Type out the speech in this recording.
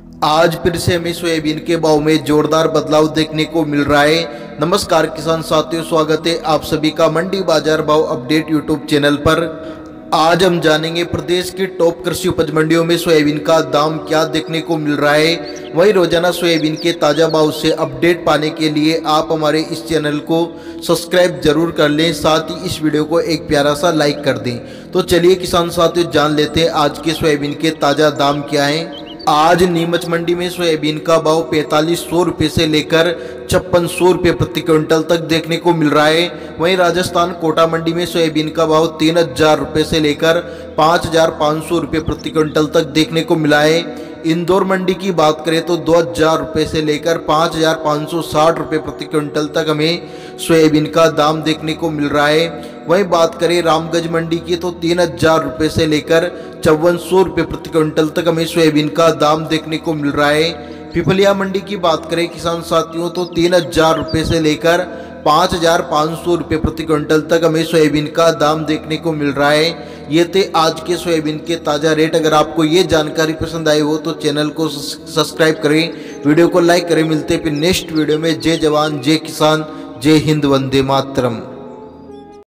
आज फिर से हमें सोयाबीन के भाव में जोरदार बदलाव देखने को मिल रहा है। नमस्कार किसान साथियों, स्वागत है आप सभी का मंडी बाजार भाव अपडेट यूट्यूब चैनल पर। आज हम जानेंगे प्रदेश की टॉप कृषि उपज मंडियों में सोयाबीन का दाम क्या देखने को मिल रहा है। वहीं रोजाना सोयाबीन के ताज़ा भाव से अपडेट पाने के लिए आप हमारे इस चैनल को सब्सक्राइब जरूर कर लें, साथ ही इस वीडियो को एक प्यारा सा लाइक कर दें। तो चलिए किसान साथियों, जान लेते हैं आज के सोयाबीन के ताज़ा दाम क्या हैं। आज नीमच मंडी में सोयाबीन का भाव 4500 रुपये से लेकर 5600 रुपये प्रति क्विंटल तक देखने को मिल रहा है। वहीं राजस्थान कोटा मंडी में सोयाबीन का भाव 3000 रुपये से लेकर 5500 रुपये प्रति क्विंटल तक देखने को मिला है। इंदौर मंडी की बात करें तो 2000 रुपये से लेकर 5560 रुपये प्रति क्विंटल तक हमें सोयाबीन का दाम देखने को मिल रहा है। वहीं बात करें रामगंज मंडी की तो 3000 रुपये से लेकर 5400 रुपये प्रति क्विंटल तक हमें सोयाबीन का दाम देखने को मिल रहा है। पिपलिया मंडी की बात करें किसान साथियों तो 3000 रुपये से लेकर 5500 रुपये प्रति क्विंटल तक हमें सोयाबीन का दाम देखने को मिल रहा है। ये थे आज के सोयाबीन के ताज़ा रेट। अगर आपको ये जानकारी पसंद आई हो तो चैनल को सब्सक्राइब करें, वीडियो को लाइक करें। मिलते हैं फिर नेक्स्ट वीडियो में। जय जवान, जय किसान, जय हिंद, वंदे मातरम।